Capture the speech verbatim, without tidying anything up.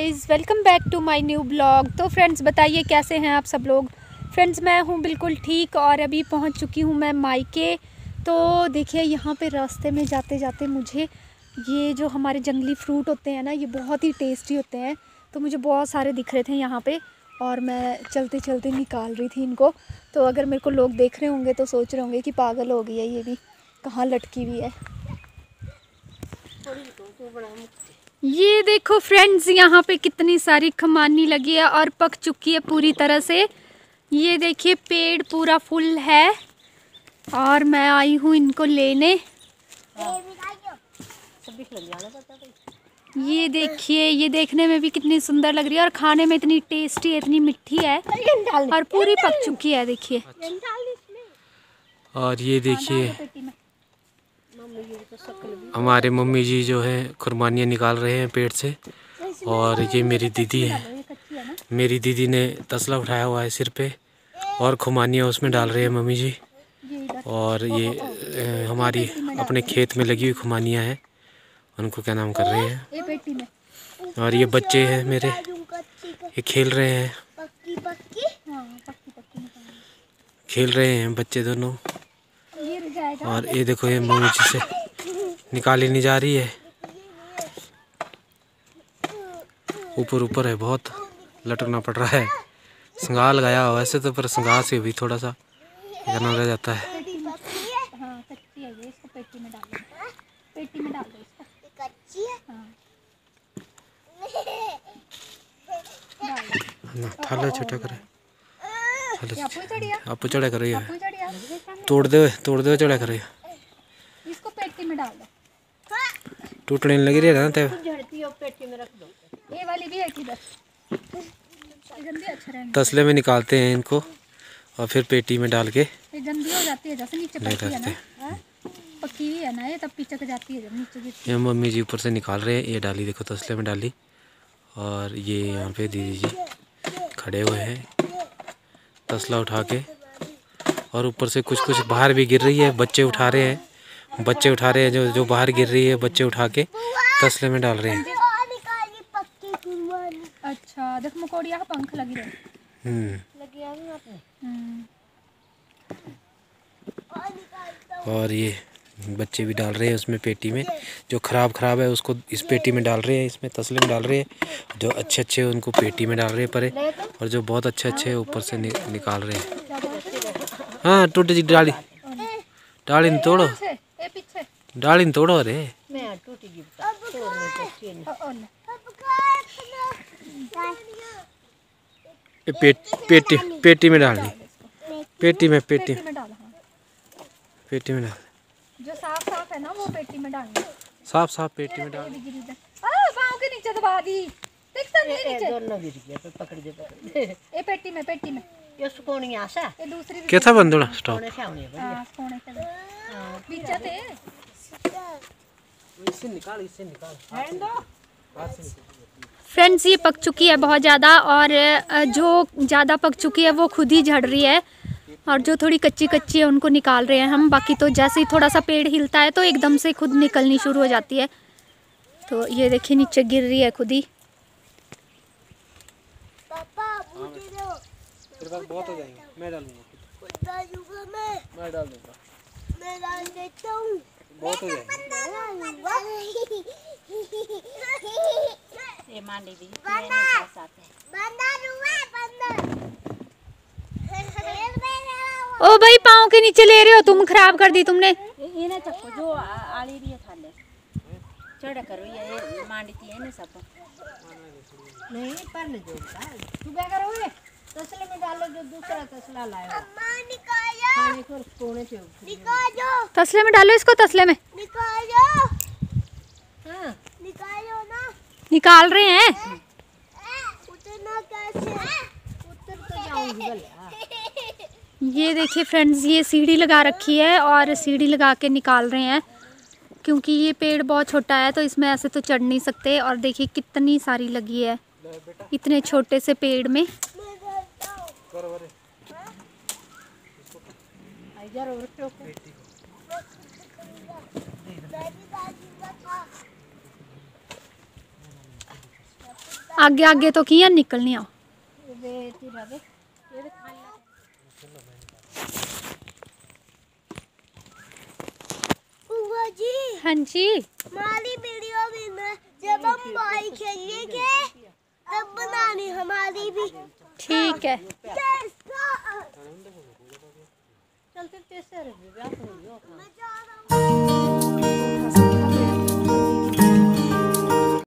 Guys, welcome back to my new blog. तो friends बताइए कैसे हैं आप सब लोग। फ्रेंड्स मैं हूं बिल्कुल ठीक और अभी पहुंच चुकी हूं मैं मायके। तो देखिए यहाँ पे रास्ते में जाते जाते मुझे ये जो हमारे जंगली फ्रूट होते हैं ना, ये बहुत ही टेस्टी होते हैं। तो मुझे बहुत सारे दिख रहे थे यहाँ पे और मैं चलते चलते निकाल रही थी इनको। तो अगर मेरे को लोग देख रहे होंगे तो सोच रहे होंगे कि पागल हो गई है ये भी, कहाँ लटकी हुई है। ये देखो फ्रेंड्स, यहाँ पे कितनी सारी खमानी लगी है और पक चुकी है पूरी तरह से। ये देखिए पेड़ पूरा फुल है और मैं आई हूँ इनको लेने। ये देखिए, ये देखने में भी कितनी सुंदर लग रही है और खाने में इतनी टेस्टी है, इतनी मिठी है और पूरी पक चुकी है। देखिए और ये देखिए हमारे मम्मी जी जो है खुरमानियाँ निकाल रहे हैं पेड़ से। और ये मेरी दीदी है, मेरी दीदी ने तसला उठाया हुआ है सिर पे और खुमानियाँ उसमें डाल रहे हैं मम्मी जी। और ये हमारी अपने खेत में लगी हुई खुमानियाँ हैं, उनको क्या नाम कर रहे हैं। और ये बच्चे हैं मेरे, ये खेल रहे हैं, खेल रहे हैं बच्चे दोनों। और ये देखो ये मम्मी जी से निकाली नहीं जा रही है, ऊपर ऊपर है, बहुत लटकना पड़ रहा है। संगाल लगाया हुआ वैसे तो, पर संगाल से भी थोड़ा सा करना रह जाता है। थाला छोटा करे, आप चढ़ा कर रही है, तोड़ दे तोड़ दे चढ़ा कर रही है, इसको पेटी में डाल दो। टूटने लगी रही है ना ते ये वाली भी है किधर, तसले में निकालते हैं इनको और फिर पेटी में डाल के ये गंदी हो जाती है, जैसे नीचे पकी है ना, पकी हुई है ना ये, तब पिचक जाती है जब नीचे गिरती है। ये मम्मी जी ऊपर से निकाल रहे हैं, ये डाली देखो तसले में डाली। और ये यहाँ पे दीदी जी खड़े हुए हैं तसला उठा के, और ऊपर से कुछ कुछ बाहर भी गिर रही है, बच्चे उठा रहे हैं, बच्चे उठा रहे हैं जो जो बाहर गिर रही है, बच्चे उठा के तसले में डाल रहे हैं। अच्छा देख मकोड़िया का पंख लगी रहे। हम्म और ये बच्चे भी डाल रहे हैं उसमें पेटी में, जो खराब खराब है उसको इस पेटी में डाल रहे हैं, इसमें तसले में डाल रहे हैं। जो अच्छे अच्छे उनको पेटी में डाल रहे हैं परे, और जो बहुत अच्छे अच्छे ऊपर से नि, निकाल रहे हैं। हाँ टूटी जी डाली, डाली नहीं तोड़ो, डाली नहीं तोड़ो। अरे पेट पेटी पेटी में डालनी, पेटी में पेटी पेटी में डाल, जो साफ साफ है ना वो पेटी में डालनी, साफ साफ पेटी में डाल। पाँव के नीचे दबा दी, देख तो नीचे दोनों गिर गया, तो पकड़ दे पकड़ दे। ए पेटी में पेटी में ये सुकोनी आसा, ये दूसरी क्या था बंदोड़ा स्टॉप। हां कोने के पीछे थे, इससे निकाल, इससे निकाल हैंड दो। फ्रेंड्स ये पक चुकी है बहुत ज़्यादा, और जो ज़्यादा पक चुकी है वो खुद ही झड़ रही है, और जो थोड़ी कच्ची कच्ची है उनको निकाल रहे हैं हम। बाकी तो जैसे ही थोड़ा सा पेड़ हिलता है तो एकदम से खुद निकलनी शुरू हो जाती है। तो ये देखिए नीचे गिर रही है खुद ही। पापा मुझे दो, तेरे पास बहुत हो जाएंगे, मैं डालूंगा, डालूंगा मैं मैं डाल दूंगा, मैं डाल देता हूं, बहुत हो जाएंगे। ये मांडी भी मेरे साथ है, बंदा रुआ बंदा। ओ भाई पाँव के नीचे ले रहे हो तुम, खराब कर दी तुमने। ये ना चक्को जो आली रही है थाले चढ़ करो, ये मांडी थी है ना सब नहीं पर नहीं जोड़ता। तू क्या करोगे, तसले में डालो जो दूसरा तसला लाया, अम्मा निकालो खाने को कोने से निकालो, तसले में डालो इसको, तसले में निकालो। हां निकालो ना, निकाल रहे हैं। उतना कैसे उतर तो जाऊंगी भला। ये देखिए फ्रेंड्स, ये सीढ़ी लगा रखी है और सीढ़ी लगा के निकाल रहे हैं, क्योंकि ये पेड़ बहुत छोटा है तो इसमें ऐसे तो चढ़ नहीं सकते। और देखिए कितनी सारी लगी है इतने छोटे से पेड़ में। आगे आगे तो किया निकलनी आओ। हाँ जी, हमारी वीडियो भी न, जब हम भाई खेलेंगे तब बनानी हमारी भी। ठीक है। चलते